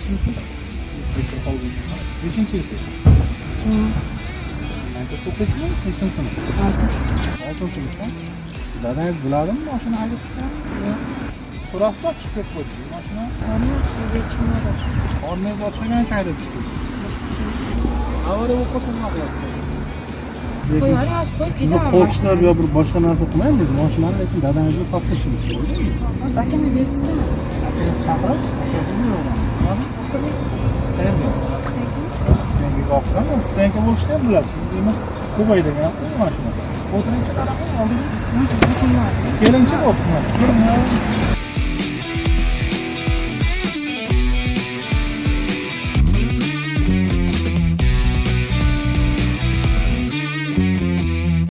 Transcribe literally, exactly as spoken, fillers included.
Yaxshimisiz? Inspektor Xolbekov. Nechinchi yilsiz? Maktab o'qiysizmi? Nechinchi sinf? oltinchi sinfda. Dadangiz biladimi mashina haydab chiqqanini? So'rashsa chiqib ketib qo'ydi. Mashina qorningiz ochgancha haydab chiqdi. Avariya bo'lib qolsa nima qilasiz? Qo'ying, hozir qo'yib ketaman. Qo'rqishlar yo bir boshqa narsa qilmaymiz. Mashinani lekin dadangizni topishimiz kerak. Hozir akamga berdim. Akangiz chaqirasiz? Akangizni yo'qmi? Qayerda? Senga boqsam, senga bo'lishni ham bilasiz. Siz nima ko'paydirgansiz mashina. O'tiringchi qanaqa oldingiz? Kelinchi bo'libmi? Keling.